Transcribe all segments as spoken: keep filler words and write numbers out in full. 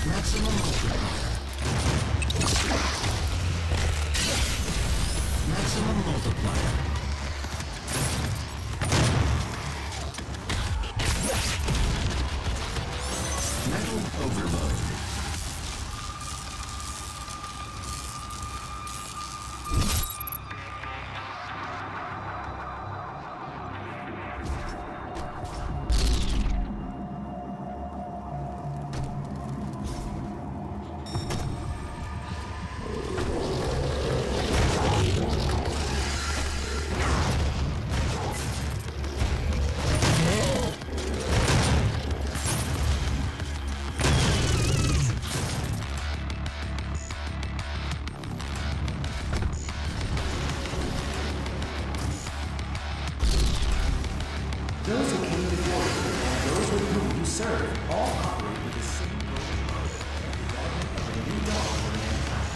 Maximum multiplier. Maximum multiplier. Metal overload. Those who came before you and those with whom you serve all operate with the same goal, the development of a new dawn for mankind.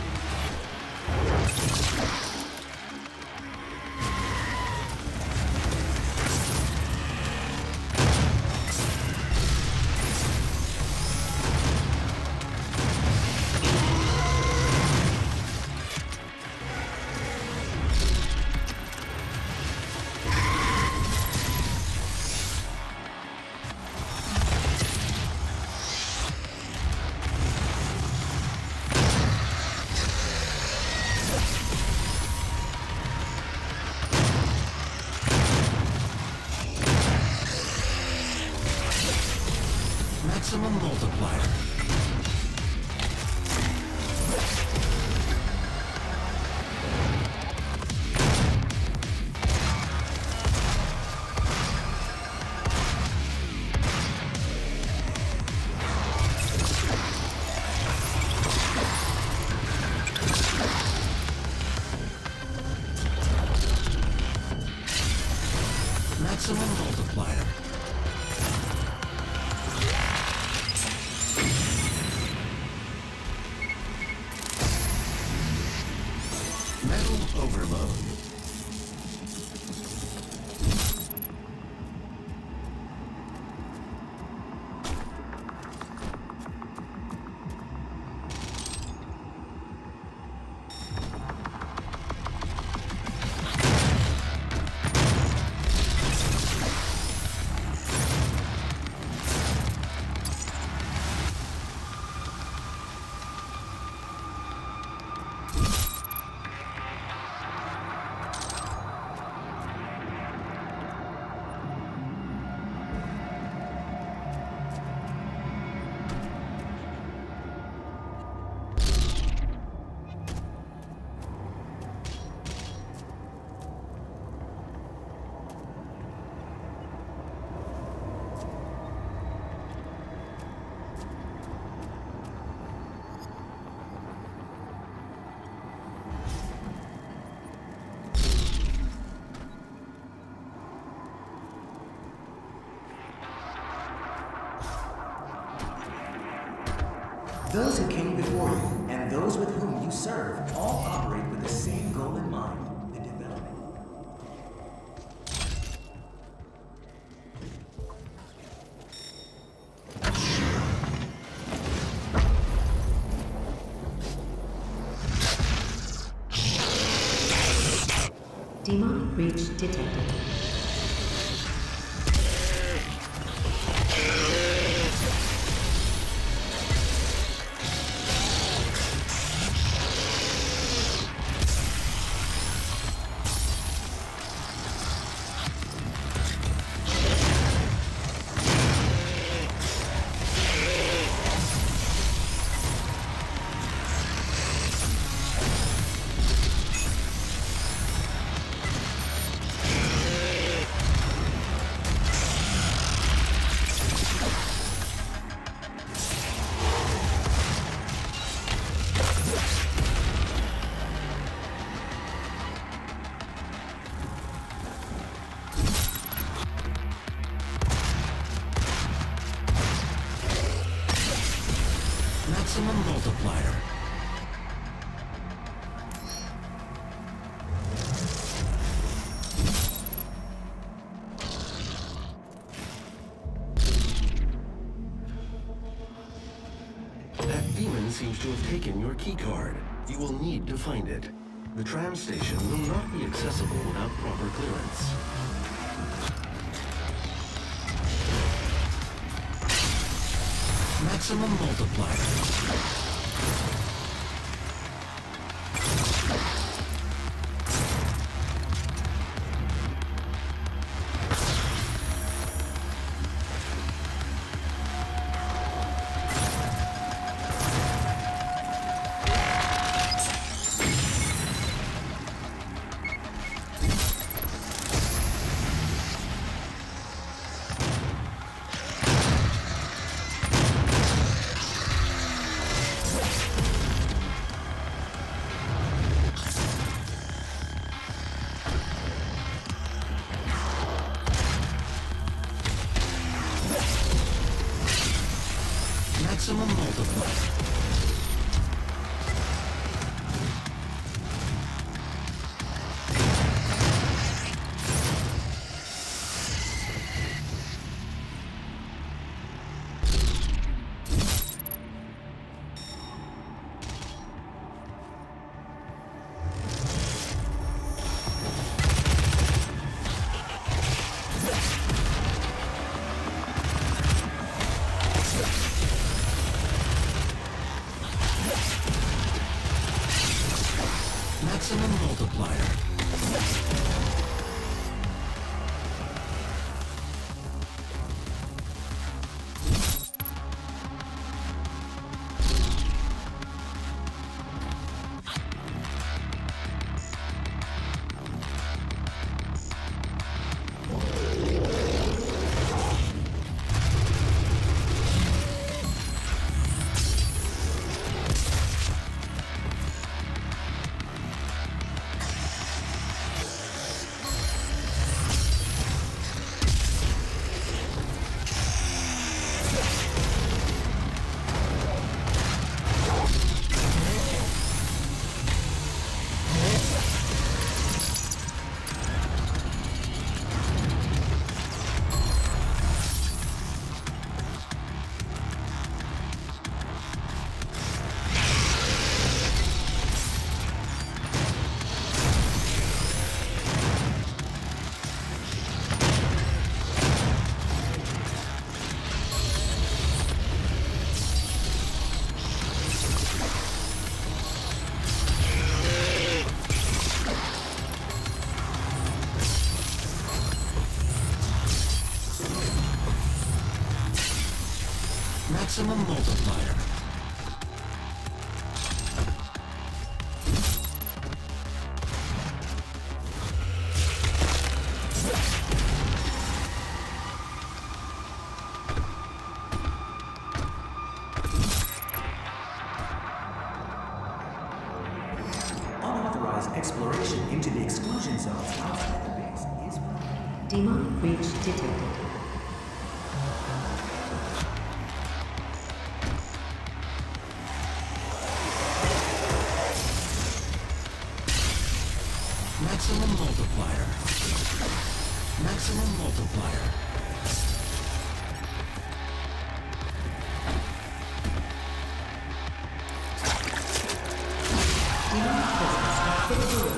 Maximum multiplier. Maximum multiplier. Metal overload. Those who came before you and those with whom you serve all operate with the same goal in mind, the development. Demonic breach detected. Maximum multiplier. That demon seems to have taken your keycard. You will need to find it. The tram station will not be accessible without proper clearance. Maximum multiplier. Maximum multiplier. Maximum multiplier. Maximum multiplier. Unauthorized exploration into the exclusion zones outside the base is Demonic breach detected. Maximum multiplier. Maximum multiplier. Demonic presence activated.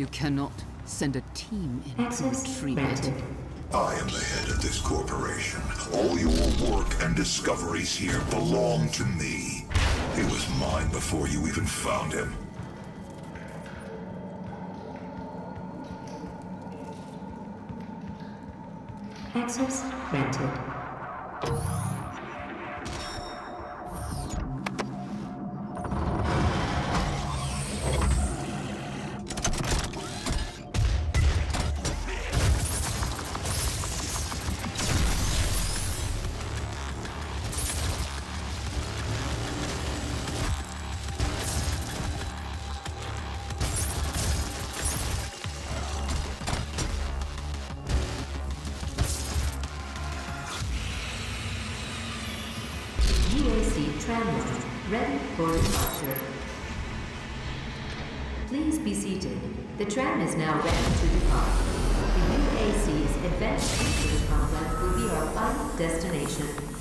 You cannot send a team in to Access retrieve it. granted. I am the head of this corporation. All your work and discoveries here belong to me. He was mine before you even found him. Access granted. U A C tramline ready for departure. Please be seated. The tram is now ready to depart. The U A C's advanced research complex will be our final destination.